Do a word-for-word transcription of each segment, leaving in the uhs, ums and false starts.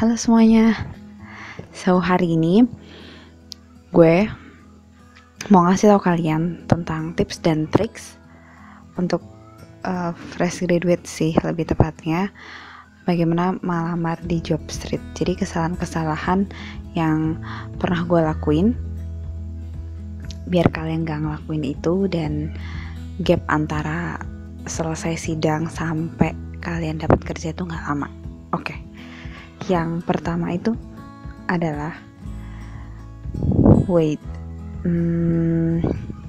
Halo semuanya. So hari ini gue mau ngasih tau kalian tentang tips dan triks untuk uh, fresh graduate sih, lebih tepatnya bagaimana melamar di job street. Jadi kesalahan-kesalahan yang pernah gue lakuin biar kalian gak ngelakuin itu, dan gap antara selesai sidang sampai kalian dapat kerja itu gak lama. Oke, okay. Yang pertama itu adalah wait hmm,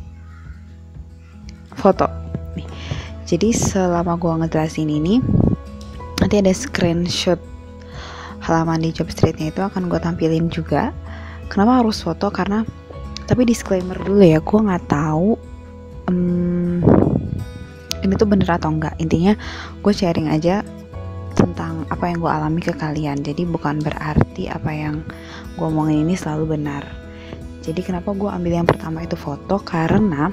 foto nih. Jadi selama gue ngejelasin ini, nanti ada screenshot halaman di job streetnya, itu akan gue tampilin juga. Kenapa harus foto? Karena, tapi disclaimer dulu ya, gue nggak tahu um, ini tuh bener atau enggak. Intinya gue sharing aja tentang apa yang gue alami ke kalian. Jadi bukan berarti apa yang gue omongin ini selalu benar. Jadi kenapa gue ambil yang pertama itu foto? Karena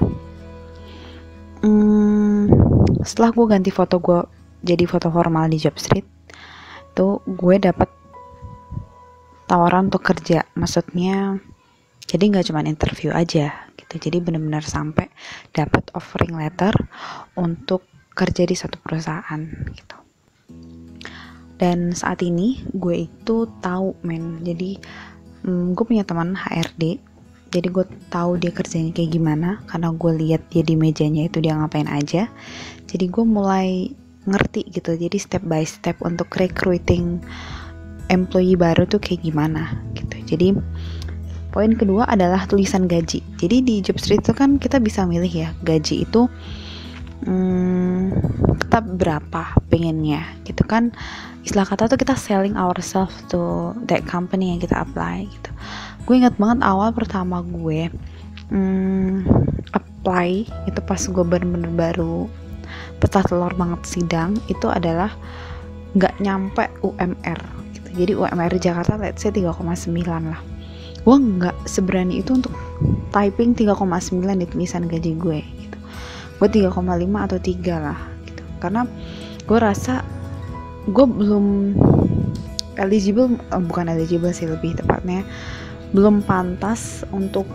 hmm, setelah gue ganti foto gue jadi foto formal di job street, tuh gue dapet tawaran untuk kerja. Maksudnya jadi nggak cuma interview aja gitu. Jadi benar-benar sampai dapat offering letter untuk kerja di satu perusahaan gitu. Dan saat ini gue itu tahu men, jadi hmm, gue punya teman H R D, jadi gue tahu dia kerjanya kayak gimana karena gue lihat dia di mejanya itu dia ngapain aja. Jadi gue mulai ngerti gitu, jadi step by step untuk recruiting employee baru tuh kayak gimana gitu. Jadi poin kedua adalah tulisan gaji. Jadi di job street itu kan kita bisa milih ya, gaji itu hmm, tetap berapa pengennya gitu kan. Istilah kata tuh kita selling ourselves to that company yang kita apply gitu. Gue ingat banget awal pertama gue hmm, apply itu pas gue bener-bener baru pecah telur banget sidang, itu adalah nggak nyampe U M R gitu. Jadi U M R Jakarta let's say tiga koma sembilan lah. Gue nggak seberani itu untuk typing tiga koma sembilan di tulisan gaji gue gitu. Gue tiga koma lima atau tiga lah gitu. Karena gue rasa gue belum eligible, oh, bukan eligible sih lebih tepatnya, belum pantas untuk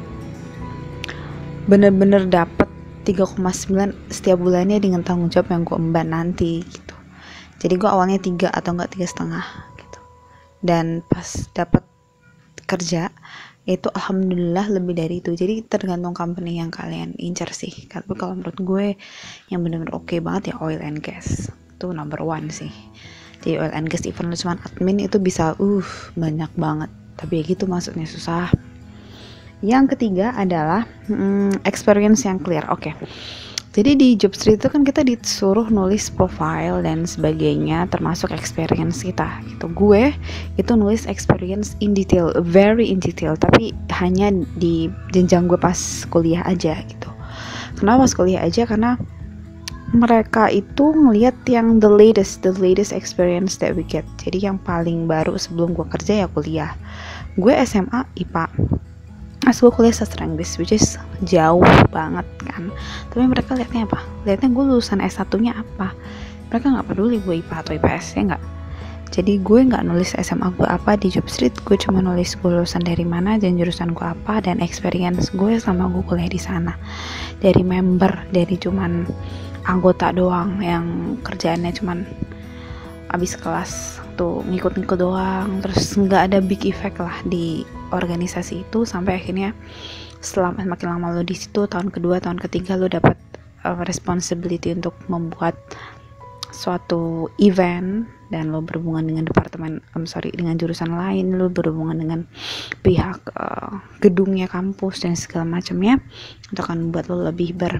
bener-bener dapet tiga koma sembilan setiap bulannya dengan tanggung jawab yang gue emban nanti gitu. Jadi gue awalnya tiga atau enggak tiga setengah gitu. Dan pas dapet kerja itu alhamdulillah lebih dari itu. Jadi tergantung company yang kalian incer sih. Tapi kalau menurut gue yang bener-bener oke okay banget ya oil and gas, itu number one sih. Jadi oil and gas even lu cuma admin itu bisa uh banyak banget. Tapi ya gitu, maksudnya susah. Yang ketiga adalah hmm, experience yang clear. Oke, okay. Jadi di job street itu kan kita disuruh nulis profile dan sebagainya, termasuk experience kita gitu. Gue itu nulis experience in detail, very in detail, tapi hanya di jenjang gue pas kuliah aja gitu. Kenapa pas kuliah aja? Karena mereka itu ngelihat yang the latest, the latest experience that we get. Jadi yang paling baru sebelum gue kerja ya kuliah. Gue S M A I P A, as gue kuliah sastra Inggris, which is jauh banget kan. Tapi mereka lihatnya apa? Lihatnya gue lulusan S satu-nya apa. Mereka gak peduli gue I P A atau I P S, ya gak? Jadi gue gak nulis S M A gue apa di job street. Gue cuma nulis gue lulusan dari mana dan jurusan gue apa, dan experience gue sama gue kuliah di sana. Dari member, dari cuman anggota doang yang kerjaannya cuman abis kelas tuh ngikut-ngikut doang, terus gak ada big effect lah di organisasi itu. Sampai akhirnya setelah semakin lama lo di situ, tahun kedua, tahun ketiga lo dapat uh, responsibility untuk membuat suatu event, dan lo berhubungan dengan departemen, I'm sorry, dengan jurusan lain, lo berhubungan dengan pihak uh, gedungnya kampus dan segala macamnya. Itu akan membuat lo lebih ber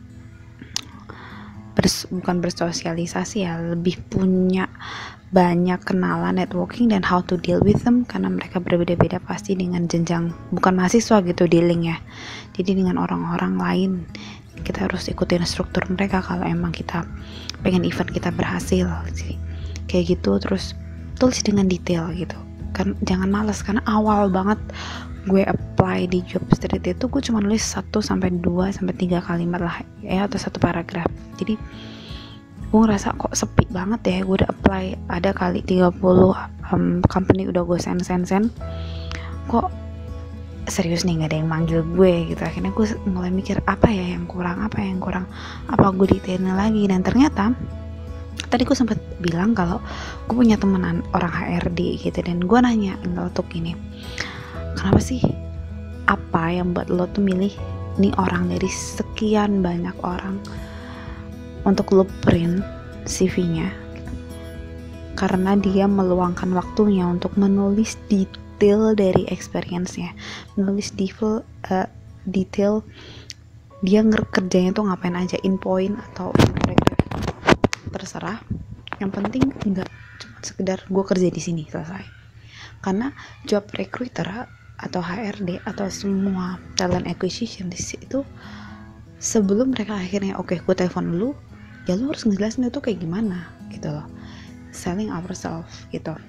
Bers, bukan bersosialisasi ya, lebih punya banyak kenalan, networking, dan how to deal with them, karena mereka berbeda-beda pasti dengan jenjang, bukan mahasiswa gitu dealing ya. Jadi dengan orang-orang lain kita harus ikutin struktur mereka kalau emang kita pengen event kita berhasil. Jadi, kayak gitu. Terus tulis dengan detail gitu kan, jangan malas, karena awal banget gue apply di job street itu gue cuma nulis satu sampai dua sampai tiga kalimat lah ya, atau satu paragraf. Jadi gue ngerasa kok sepi banget ya. Gue udah apply ada kali tiga puluh um, company, udah gue send send send kok serius nih nggak ada yang manggil gue gitu. Akhirnya gue mulai mikir apa ya yang kurang, apa yang kurang, apa gue detailin lagi. Dan ternyata tadi gue sempat bilang kalau gue punya temenan orang H R D gitu, dan gue nanya untuk ini, kenapa sih, apa yang buat lo tuh milih nih orang dari sekian banyak orang untuk lo print C V-nya? Karena dia meluangkan waktunya untuk menulis detail dari experience-nya, menulis detail, uh, detail dia kerjanya tuh ngapain aja, in point atau in paragraph, terserah. Yang penting enggak cuma sekedar gue kerja di sini selesai. Karena job recruiter atau H R D atau semua talent acquisition di situ, sebelum mereka akhirnya oke okay, gue telepon lu, ya lu harus ngejelasin itu kayak gimana gitu loh, selling ourselves gitu.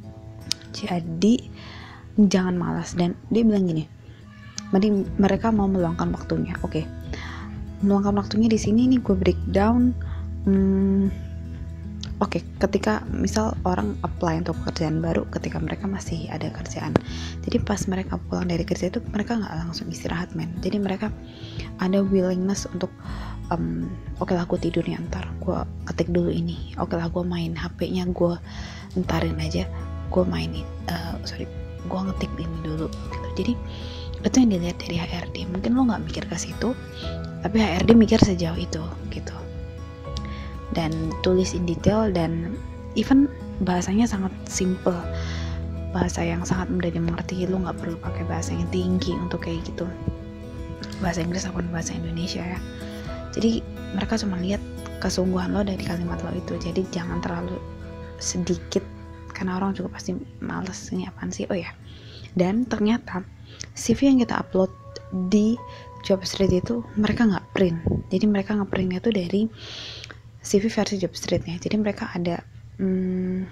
Jadi jangan malas. Dan dia bilang gini, mending mereka mau meluangkan waktunya. Oke, okay. Meluangkan waktunya di sini nih gue breakdown. Hmm, Oke, okay, ketika misal orang apply untuk pekerjaan baru ketika mereka masih ada kerjaan. Jadi pas mereka pulang dari kerja itu mereka nggak langsung istirahat men. Jadi mereka ada willingness untuk um, oke okay lah gue tidur nih, ntar gue ketik dulu ini. Oke okay lah gue main H P-nya, gue entarin aja, gue mainin. Uh, sorry, gue ngetik ini dulu. Gitu. Jadi itu yang dilihat dari H R D. Mungkin lo nggak mikir ke situ, tapi H R D mikir sejauh itu gitu. Dan tulis in detail, dan even bahasanya sangat simple, bahasa yang sangat mudah dimengerti. Lu nggak perlu pakai bahasa yang tinggi untuk kayak gitu, bahasa Inggris ataupun bahasa Indonesia ya. Jadi mereka cuma lihat kesungguhan lo dari kalimat lo itu. Jadi jangan terlalu sedikit, karena orang juga pasti males, ini apaan sih. Oh ya, dan ternyata C V yang kita upload di Jobstreet itu mereka nggak print. Jadi mereka nge-printnya tuh dari C V versi Jobstreet-nya. Jadi mereka ada hmm,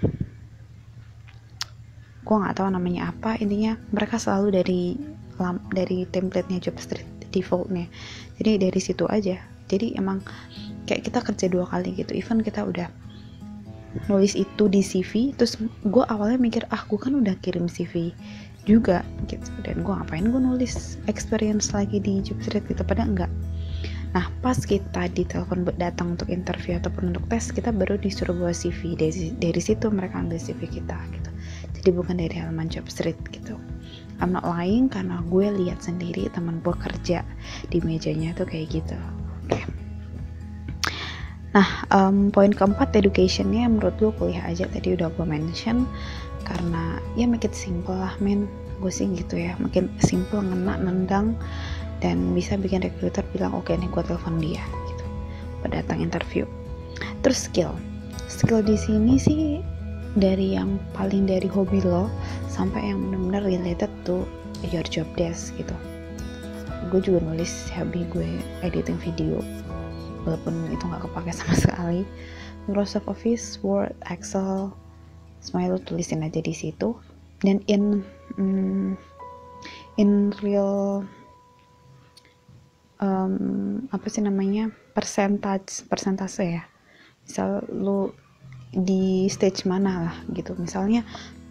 gue nggak tahu namanya apa, intinya mereka selalu dari dari template-nya Jobstreet default-nya. Jadi dari situ aja. Jadi emang kayak kita kerja dua kali gitu. Even kita udah nulis itu di C V, terus gue awalnya mikir ah gue kan udah kirim C V juga gitu, dan gue ngapain gue nulis experience lagi di Jobstreet gitu, padahal enggak. Nah pas kita ditelepon datang untuk interview ataupun untuk tes, kita baru disuruh bawa C V. Dari, dari situ mereka ambil C V kita gitu. Jadi bukan dari halaman Jobstreet gitu. I'm not lying, karena gue lihat sendiri teman gue kerja di mejanya tuh kayak gitu. Oke. Okay. Nah um, poin keempat, educationnya menurut gue kuliah aja. Tadi udah gue mention, karena ya make it simple lah men. Gue sih gitu ya, makin simple, ngena, nendang, dan bisa bikin recruiter bilang oke okay, nih gue telepon dia gitu pada datang interview. Terus skill skill di sini sih dari yang paling dari hobi lo sampai yang benar-benar related to your job desk gitu. Gue juga nulis hobi gue editing video, walaupun itu nggak kepake sama sekali. Microsoft Office, Word, Excel, semuanya lo tulisin aja di situ. Dan in mm, in real Um, apa sih namanya, percentage persentase ya, misal lu di stage mana lah gitu. Misalnya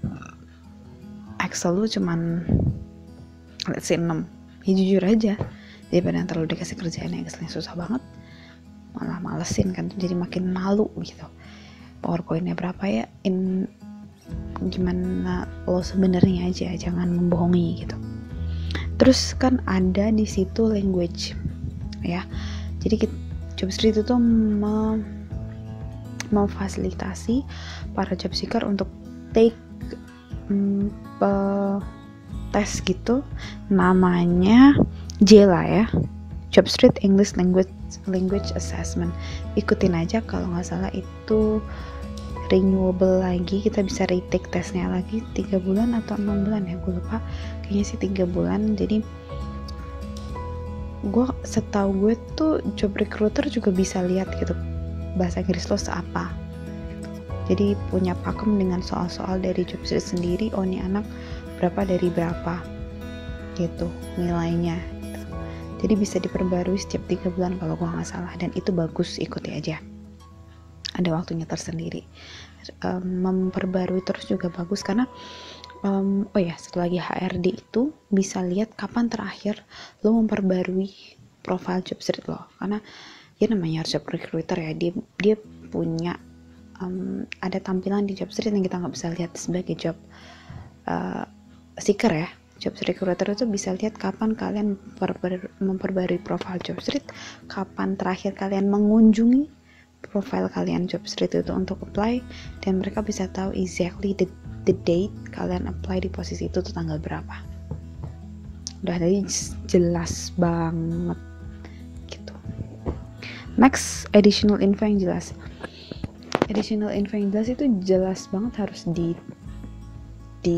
Excel lu cuman let's say enam, ya jujur aja, daripada terlalu dikasih kerjaan yang Excelnya susah banget malah malesin kan, jadi makin malu gitu. PowerPointnya berapa ya, in gimana lo sebenarnya aja, jangan membohongi gitu. Terus kan ada di situ language ya. Jadi Jobstreet itu mem- memfasilitasi para job seeker untuk take um, pe- tes gitu, namanya J L A ya, Jobstreet English Language Language Assessment. Ikutin aja, kalau nggak salah itu renewable lagi, kita bisa retake tesnya lagi tiga bulan atau enam bulan ya, gue lupa, kayaknya sih tiga bulan. Jadi gue setahu gue tuh job recruiter juga bisa lihat gitu bahasa Inggris lo seapa. Jadi punya pakem dengan soal-soal dari Jobstreet sendiri, oh ini anak berapa dari berapa gitu nilainya gitu. Jadi bisa diperbarui setiap tiga bulan kalau gue nggak salah, dan itu bagus, ikuti aja. ada waktunya tersendiri. Um, memperbarui terus juga bagus karena um, oh ya satu lagi, H R D itu bisa lihat kapan terakhir lo memperbarui profile job street lo, karena ya namanya job recruiter ya, dia dia punya um, ada tampilan di job street yang kita nggak bisa lihat sebagai job uh, seeker ya. Job recruiter itu bisa lihat kapan kalian memperbarui, memperbarui profile job street, kapan terakhir kalian mengunjungi profile kalian job street itu untuk apply, dan mereka bisa tahu exactly the, the date kalian apply di posisi itu tuh tanggal berapa. Udah tadi jelas banget gitu. Next, additional info yang jelas. Additional info yang jelas itu jelas banget, harus di di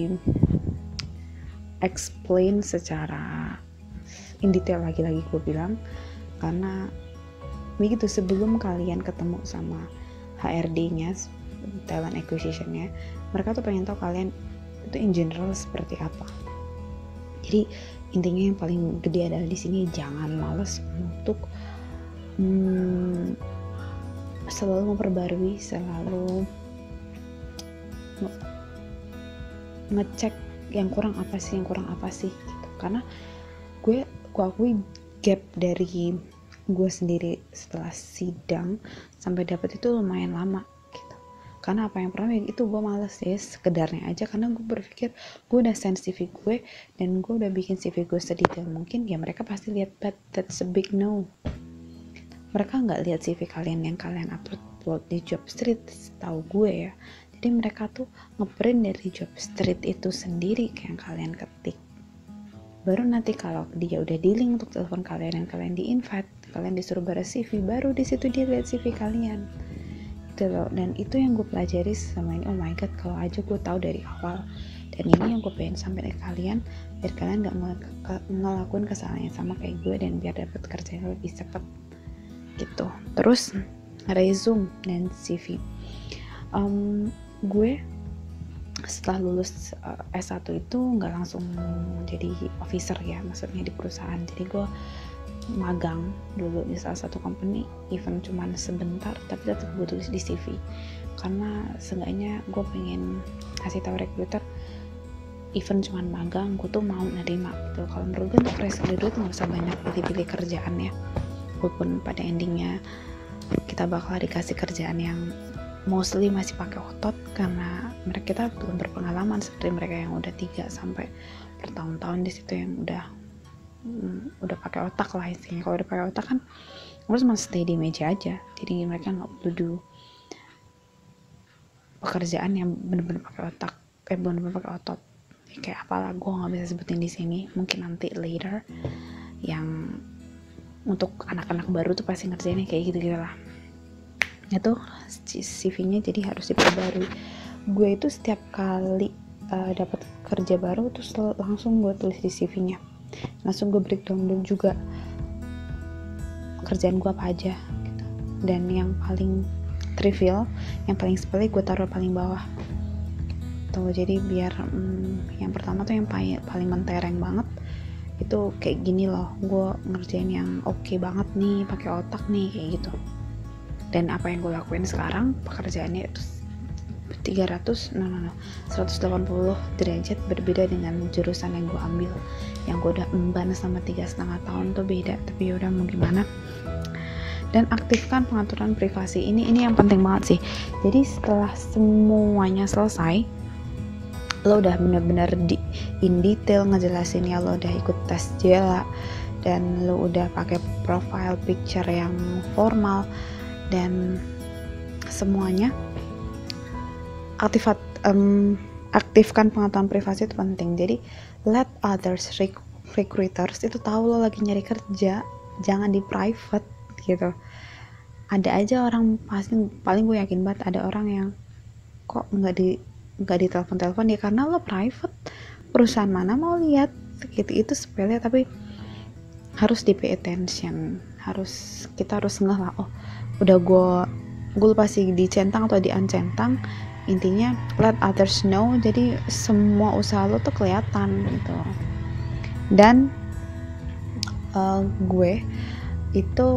explain secara in detail lagi-lagi gue bilang, karena begitu sebelum kalian ketemu sama H R D-nya, talent acquisition-nya, mereka tuh pengen tahu kalian itu in general seperti apa. Jadi intinya yang paling gede adalah di sini jangan males untuk hmm, selalu memperbarui, selalu nge- ngecek yang kurang apa sih, yang kurang apa sih gitu. Karena gue gue akui gap dari gue sendiri setelah sidang sampai dapat itu lumayan lama gitu. Karena apa yang pertama itu gue males ya sekedarnya aja, karena gue berpikir gue udah send C V gue dan gue udah bikin C V gue sedetail mungkin, ya mereka pasti lihat, but that's a big no. Mereka nggak lihat C V kalian yang kalian upload di job street, tahu gue ya. Jadi mereka tuh ngeprint dari job street itu sendiri yang kalian ketik. Baru nanti kalau dia udah dealing untuk telepon kalian dan kalian di invite, kalian disuruh balas C V, baru di situ dia lihat C V kalian gitu loh. Dan itu yang gue pelajari sama ini. Oh my god, kalau aja gue tahu dari awal. Dan ini yang gue pengen sampai ke kalian, biar kalian gak ngel- ngelakuin kesalahan yang sama kayak gue, dan biar dapat kerja yang lebih cepat gitu. Terus resume dan C V, um, gue setelah lulus uh, S satu itu nggak langsung jadi officer ya, maksudnya di perusahaan. Jadi gue magang dulu di salah satu company, even cuman sebentar, tapi tetap gue tulis di C V karena seenggaknya gue pengen kasih tahu recruiter, even cuman magang gue tuh mau nerima gitu. Kalau menurut gue untuk fresh graduate nggak usah banyak pilih-pilih kerjaan ya, walaupun pada endingnya kita bakal dikasih kerjaan yang mostly masih pakai otot, karena mereka kita belum berpengalaman seperti mereka yang udah tiga sampai bertahun-tahun di situ, yang udah hmm, udah pakai otak lah istilahnya. Kalau udah pakai otak kan harus masih stay di meja aja, jadi mereka nggak perlu do pekerjaan yang benar-benar pakai otak, eh benar-benar pakai otot. Ya, kayak apalah gue nggak bisa sebutin di sini, mungkin nanti later. Yang untuk anak-anak baru tuh pasti ngerjainnya kayak gitu-gitu lah. Itu C V-nya jadi harus diperbarui. Gue itu setiap kali uh, dapat kerja baru terus langsung gue tulis di C V-nya, langsung gue breakdown dulu juga kerjaan gue apa aja gitu. Dan yang paling trivial, yang paling sepele gue taruh paling bawah tuh. Jadi biar hmm, yang pertama tuh yang paling, paling mentereng banget itu kayak gini loh, gue ngerjain yang oke okay banget nih, pakai otak nih, kayak gitu. Dan apa yang gue lakuin sekarang, pekerjaannya itu tiga ratus, no no no, seratus delapan puluh derajat berbeda dengan jurusan yang gue ambil. Yang gue udah emban selama tiga setengah tahun tuh beda, tapi yaudah mau gimana. Dan aktifkan pengaturan privasi, ini ini yang penting banget sih. Jadi setelah semuanya selesai, lo udah bener-bener di in detail ngejelasin ya, lo udah ikut tes jela, dan lo udah pakai profile picture yang formal, dan semuanya aktifat, um, aktifkan pengaturan privasi itu penting. Jadi let others rec- recruiters itu tahu lo lagi nyari kerja, jangan di private gitu. Ada aja orang, pasti paling gue yakin banget ada orang yang kok nggak di nggak di telepon-telepon ya karena lo private, perusahaan mana mau lihat gitu. Itu sepele tapi harus di pay attention, harus kita harus ngeh lah, oh udah gue gue lupa sih dicentang atau diancentang, intinya let others know, jadi semua usaha lo tuh kelihatan gitu. Dan uh, gue itu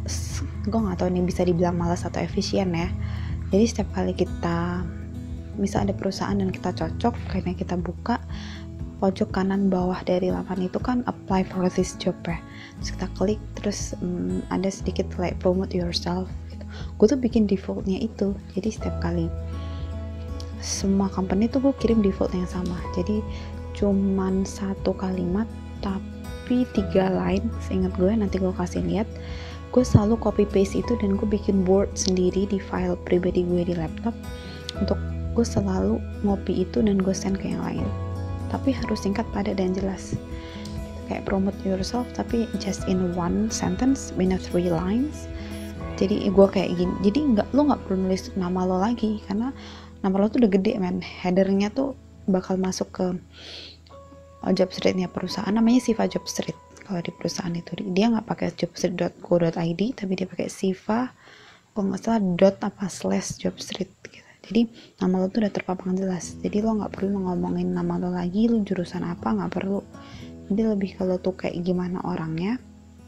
gue nggak tahu nih bisa dibilang malas atau efisien ya. Jadi setiap kali kita misal ada perusahaan dan kita cocok, karena kita buka pojok kanan bawah dari laman itu kan apply for this job ya, terus kita klik, terus um, ada sedikit like promote yourself gitu. Gue tuh bikin defaultnya itu, jadi setiap kali semua company tuh gue kirim default yang sama, jadi cuman satu kalimat tapi tiga line seingat gue, nanti gue kasih lihat. Gue selalu copy paste itu dan gue bikin Word sendiri di file pribadi gue di laptop, untuk gue selalu ngopi itu dan gue send ke yang lain, tapi harus singkat, padat, dan jelas. Kayak promote yourself tapi just in one sentence, in a three lines. Jadi gue kayak gini, jadi nggak, lo nggak perlu nulis nama lo lagi karena nama lo tuh udah gede men, headernya tuh bakal masuk ke job streetnya perusahaan, namanya Siva Job Street. Kalau di perusahaan itu dia nggak pakai jobstreet dot co dot i d, tapi dia pakai Siva, kalau nggak salah dot apa slash jobstreet gitu. Jadi nama lo tuh udah terpampang jelas, jadi lo nggak perlu ngomongin nama lo lagi, lo jurusan apa, nggak perlu. Jadi lebih kalau tuh kayak gimana orangnya,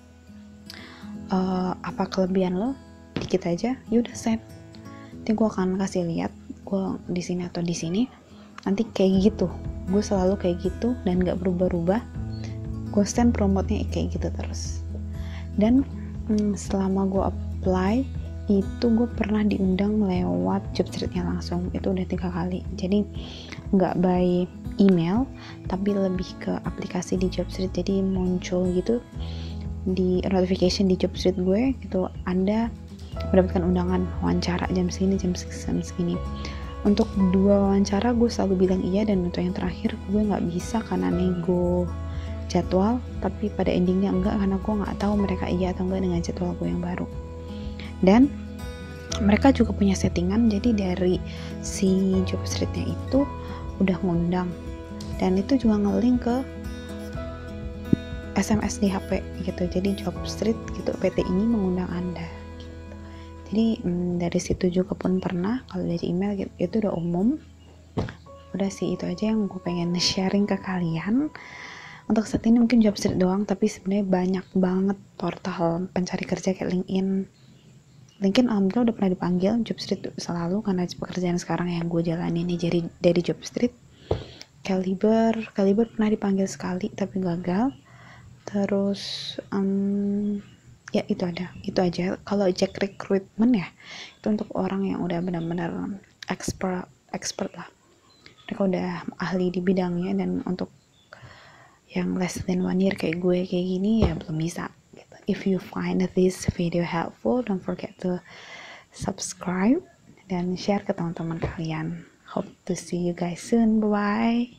uh, apa kelebihan lo, dikit aja, yaudah send. Nanti gue akan kasih lihat gue di sini atau di sini. Nanti kayak gitu, gue selalu kayak gitu dan nggak berubah-ubah. Gue send promotenya kayak gitu terus. Dan hmm, selama gue apply itu gue pernah diundang lewat Jobstreet-nya langsung, itu udah tiga kali. Jadi nggak by email tapi lebih ke aplikasi di Jobstreet, jadi muncul gitu di notification di Jobstreet gue gitu, Anda mendapatkan undangan wawancara jam segini jam segini. Untuk dua wawancara gue selalu bilang iya, dan untuk yang terakhir gue nggak bisa karena nego jadwal, tapi pada endingnya enggak karena gue nggak tahu mereka iya atau enggak dengan jadwal gue yang baru. Dan mereka juga punya settingan, jadi dari si Jobstreet-nya itu udah ngundang, dan itu juga nge-link ke S M S di H P gitu. Jadi Jobstreet gitu, P T ini mengundang Anda gitu. Jadi hmm, dari situ juga pun pernah, kalau dari email gitu, itu udah umum. Udah sih, itu aja yang gue pengen sharing ke kalian. Untuk saat ini mungkin Jobstreet doang, tapi sebenarnya banyak banget portal pencari kerja kayak LinkedIn. LinkedIn alhamdulillah udah pernah dipanggil, Jobstreet selalu karena pekerjaan sekarang yang gue jalani ini dari dari Jobstreet. Caliber, Caliber pernah dipanggil sekali tapi gagal. Terus um, ya itu ada, itu aja. Kalau Jack Recruitment ya, itu untuk orang yang udah benar-benar expert, expert lah. Mereka udah ahli di bidangnya, dan untuk yang less than one year kayak gue kayak gini ya belum bisa gitu. If you find this video helpful, don't forget to subscribe dan share ke teman-teman kalian. Hope to see you guys soon. Bye bye.